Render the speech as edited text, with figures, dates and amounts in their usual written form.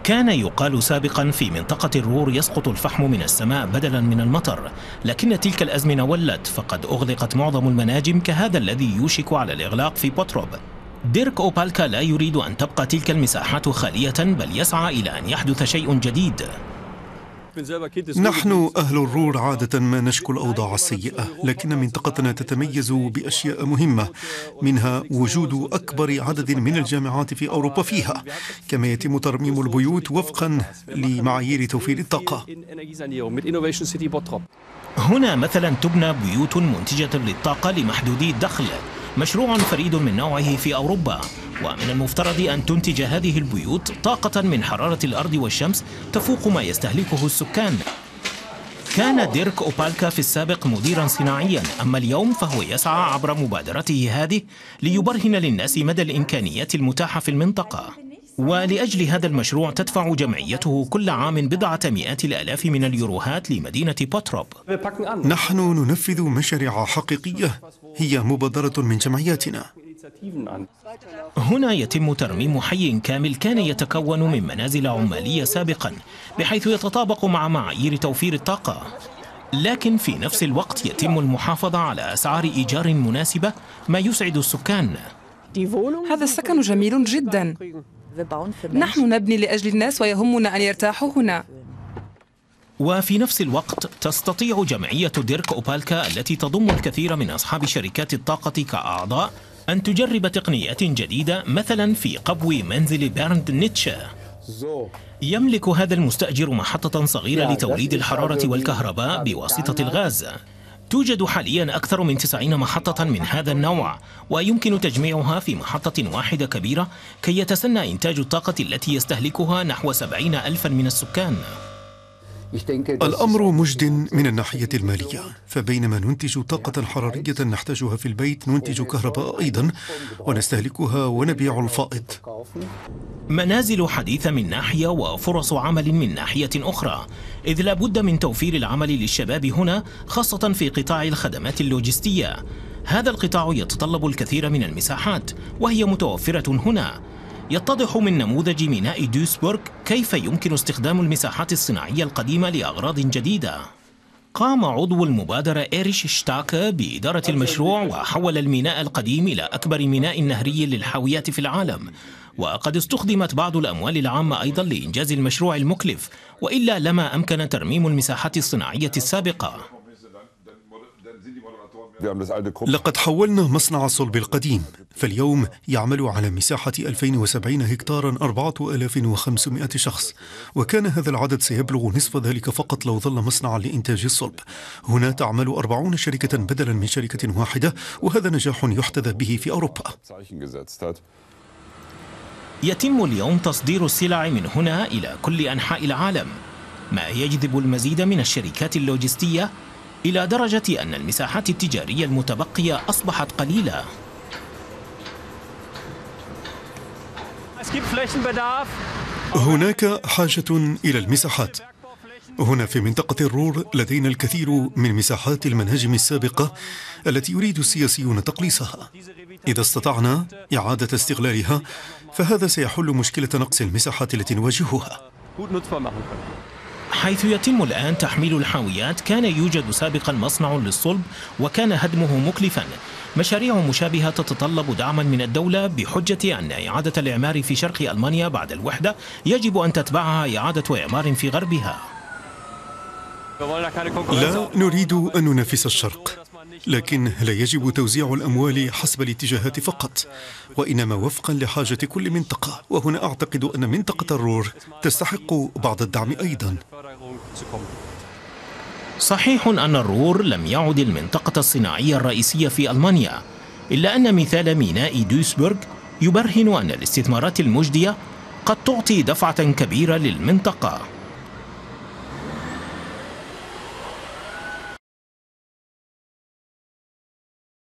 كان يقال سابقا في منطقة الرور يسقط الفحم من السماء بدلا من المطر، لكن تلك الأزمنة ولت، فقد أغلقت معظم المناجم كهذا الذي يوشك على الإغلاق في بوتروب. ديرك أوبالكا لا يريد أن تبقى تلك المساحات خالية، بل يسعى إلى أن يحدث شيء جديد. نحن أهل الرور عادة ما نشكو الأوضاع السيئة، لكن منطقتنا تتميز بأشياء مهمة، منها وجود أكبر عدد من الجامعات في أوروبا فيها، كما يتم ترميم البيوت وفقا لمعايير توفير الطاقة. هنا مثلا تبنى بيوت منتجة للطاقة لمحدودي الدخل، مشروع فريد من نوعه في أوروبا، ومن المفترض أن تنتج هذه البيوت طاقة من حرارة الأرض والشمس تفوق ما يستهلكه السكان. كان ديرك أوبالكا في السابق مديرا صناعيا، أما اليوم فهو يسعى عبر مبادرته هذه ليبرهن للناس مدى الإمكانيات المتاحة في المنطقة. ولأجل هذا المشروع تدفع جمعيته كل عام بضعة مئات الآلاف من اليوروهات لمدينة بوتروب. نحن ننفذ مشاريع حقيقية هي مبادرة من جمعياتنا. هنا يتم ترميم حي كامل كان يتكون من منازل عمالية سابقا، بحيث يتطابق مع معايير توفير الطاقة، لكن في نفس الوقت يتم المحافظة على أسعار إيجار مناسبة ما يسعد السكان. هذا السكن جميل جدا. نحن نبني لأجل الناس ويهمنا أن يرتاحوا هنا. وفي نفس الوقت تستطيع جمعية ديرك أوبالكا التي تضم الكثير من أصحاب شركات الطاقة كأعضاء أن تجرب تقنيات جديدة، مثلا في قبو منزل بيرند نيتشه. يملك هذا المستأجر محطة صغيرة لتوليد الحرارة والكهرباء بواسطة الغاز. توجد حاليا أكثر من 90 محطة من هذا النوع، ويمكن تجميعها في محطة واحدة كبيرة كي يتسنى إنتاج الطاقة التي يستهلكها نحو 70,000 من السكان. الأمر مجد من الناحية المالية، فبينما ننتج طاقة حرارية نحتاجها في البيت، ننتج كهرباء أيضا ونستهلكها ونبيع الفائض. منازل حديثة من ناحية وفرص عمل من ناحية أخرى، إذ لا بد من توفير العمل للشباب هنا، خاصة في قطاع الخدمات اللوجستية. هذا القطاع يتطلب الكثير من المساحات، وهي متوفرة هنا. يتضح من نموذج ميناء دويسبورغ كيف يمكن استخدام المساحات الصناعية القديمة لأغراض جديدة. قام عضو المبادرة إيريش شتاكا بإدارة المشروع، وحول الميناء القديم إلى أكبر ميناء نهري للحاويات في العالم، وقد استخدمت بعض الأموال العامة أيضا لإنجاز المشروع المكلف، وإلا لما أمكن ترميم المساحات الصناعية السابقة. لقد حولنا مصنع الصلب القديم، فاليوم يعمل على مساحة 2070 هكتارا 4500 شخص، وكان هذا العدد سيبلغ نصف ذلك فقط لو ظل مصنعا لإنتاج الصلب. هنا تعمل 40 شركة بدلا من شركة واحدة، وهذا نجاح يحتذى به في أوروبا. يتم اليوم تصدير السلع من هنا إلى كل أنحاء العالم، ما يجذب المزيد من الشركات اللوجستية، إلى درجة أن المساحات التجارية المتبقية أصبحت قليلة. هناك حاجة إلى المساحات. هنا في منطقة الرور لدينا الكثير من مساحات المناجم السابقة التي يريد السياسيون تقليصها. إذا استطعنا إعادة استغلالها فهذا سيحل مشكلة نقص المساحات التي نواجهها. حيث يتم الآن تحميل الحاويات، كان يوجد سابقا مصنع للصلب وكان هدمه مكلفا. مشاريع مشابهة تتطلب دعما من الدولة، بحجة أن إعادة الإعمار في شرق ألمانيا بعد الوحدة يجب أن تتبعها إعادة إعمار في غربها. لا نريد أن ننافس الشرق، لكن لا يجب توزيع الأموال حسب الاتجاهات فقط، وإنما وفقا لحاجة كل منطقة. وهنا أعتقد أن منطقة الرور تستحق بعض الدعم أيضا. صحيح أن الرور لم يعد المنطقة الصناعية الرئيسية في ألمانيا، إلا أن مثال ميناء دويسبورغ يبرهن أن الاستثمارات المجدية قد تعطي دفعة كبيرة للمنطقة.